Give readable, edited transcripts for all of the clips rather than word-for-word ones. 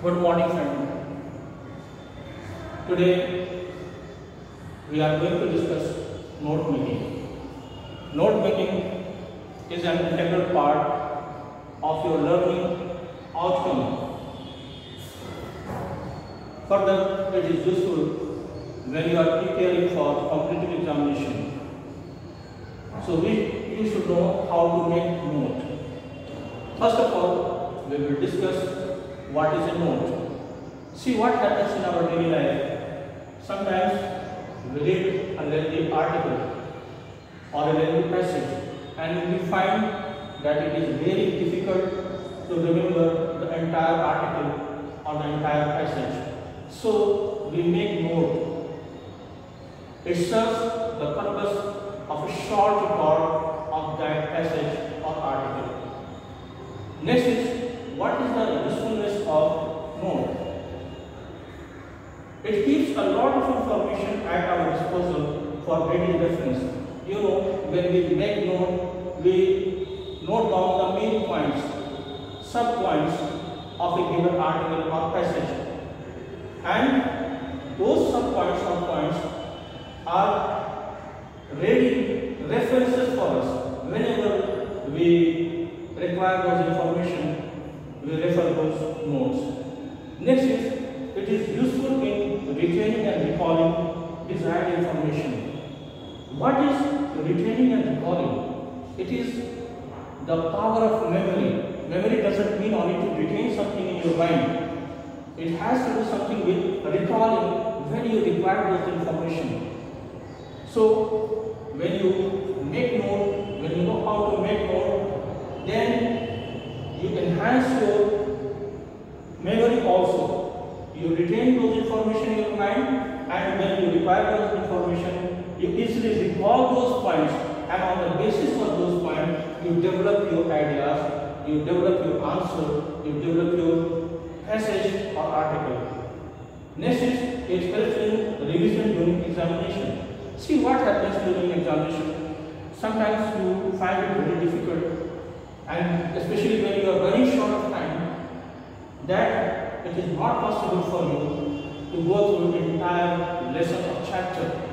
Good morning, friend. Today we are going to discuss note making. Note making is an integral part of your learning outcome. Further, it is useful when you are preparing for competitive examination. So you should know how to make note. First of all, we will discuss what is a note. See what happens in our daily life. Sometimes we read a lengthy article or a lengthy passage and we find that it is very difficult to remember the entire article or the entire passage. So we make note. It serves the purpose of a short record of that passage or article. Next is, what is the usefulness of note? It keeps a lot of information at our disposal for ready reference. You know, when we make note, we note down the main points, sub-points of a given article or passage. And those sub-points or points are ready references for us. Whenever we require those information, we refer those notes. Next is, it is useful in retaining and recalling desired information. What is retaining and recalling? It is the power of memory. Memory doesn't mean only to retain something in your mind. It has to do something with recalling when you require those information. So, when you make note, when you know how to make note, then you enhance your memory also. You retain those information in your mind, and when you require those information, you easily recall those points, and on the basis of those points, you develop your ideas, you develop your answer, you develop your passage or article. Next is, it helps in revision during examination. See what happens during examination. Sometimes you find it very difficult, and especially when you are running short of time, that it is not possible for you to go through the entire lesson or chapter.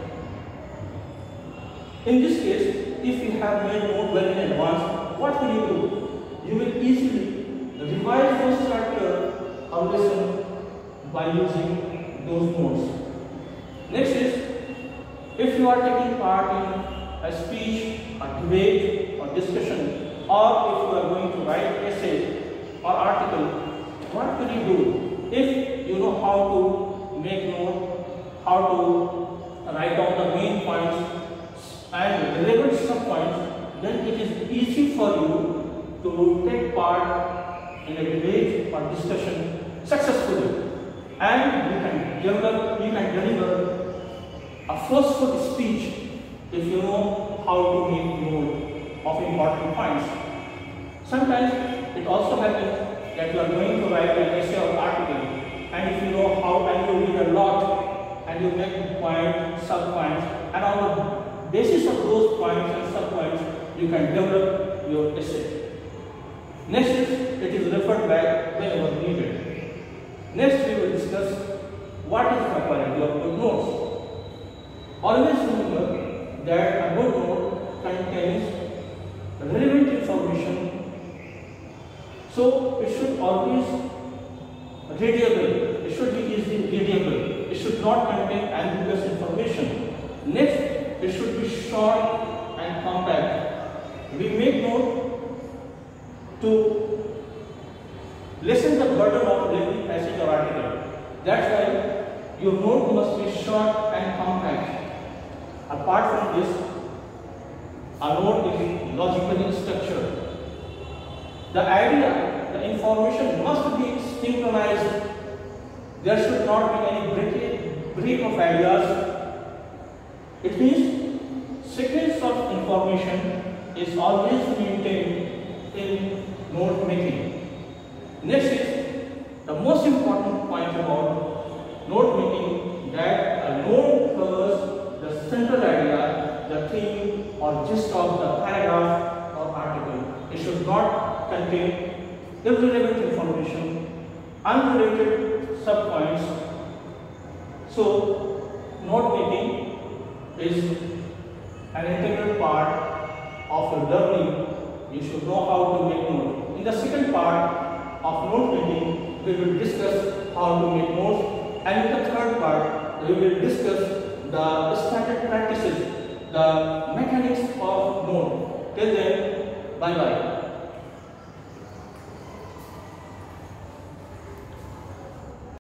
In this case, if you have made note well in advance, what will you do? You will easily revise those chapter or lesson by using those notes. Next is, if you are taking part in a speech, a debate or discussion, or if you are going to write essay or article, what will you do? If you know how to make note, how to write down the main points and relevant sub-points, then it is easy for you to take part in a debate or discussion successfully, and you can deliver a forceful speech if you know how to make note of important points. Sometimes it also happens that you are going to write an essay or article, and if you know how, and you read a lot, and you make points, sub-points, and on the basis of those points and sub-points, you can develop your essay. Next is, it is referred back whenever needed. Next, we will discuss what is the quality of good notes. Always remember that a good note contains relevant information. So, it should always readable. It should be easily readable. It should not contain ambiguous information. Next, it should be short and compact. We make note to lessen the burden of lengthy passage or article. That's why your note must be short and compact. Apart from this, a note is logically structured. The idea, the information must be synchronized. There should not be any break of ideas. It means sequence of information is always maintained in note making. Next is the most important point about note making, that a note covers the central idea, the theme or gist of the paragraph or article. It should not contain irrelevant information unrelated subpoints. So, note making is an integral part of your learning. You should know how to make notes. In the second part of note making, we will discuss how to make notes, and in the third part, we will discuss the standard practices, the mechanics of note. Till then, bye bye.